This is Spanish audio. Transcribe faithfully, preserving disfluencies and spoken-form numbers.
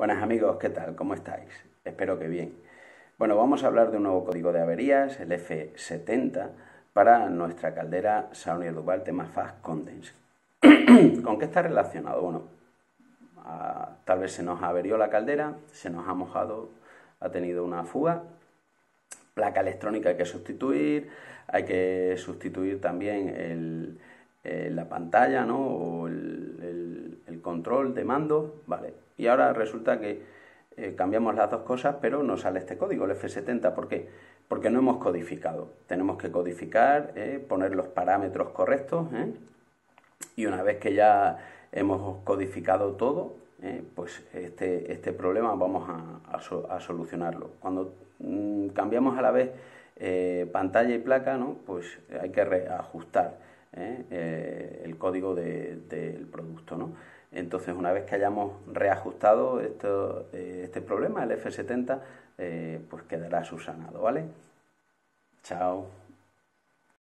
Buenas amigos, ¿qué tal? ¿Cómo estáis? Espero que bien. Bueno, vamos a hablar de un nuevo código de averías, el F setenta, para nuestra caldera Saunier-Duval Temafast Condense. ¿Con qué está relacionado? Bueno, a, tal vez se nos averió la caldera, se nos ha mojado, ha tenido una fuga, placa electrónica hay que sustituir, hay que sustituir también el, eh, la pantalla, ¿no? O el, el, el control de mando, ¿vale? Y ahora resulta que eh, cambiamos las dos cosas, pero nos sale este código, el F setenta. ¿Por qué? Porque no hemos codificado. Tenemos que codificar, eh, poner los parámetros correctos, ¿eh? Y una vez que ya hemos codificado todo, eh, pues este, este problema vamos a, a, so, a solucionarlo. Cuando mmm, cambiamos a la vez eh, pantalla y placa, ¿no? Pues hay que reajustar eh, eh, el código de, del producto, ¿no? Entonces, una vez que hayamos reajustado esto, eh, este problema, el F setenta, eh, pues quedará subsanado, ¿vale? Chao.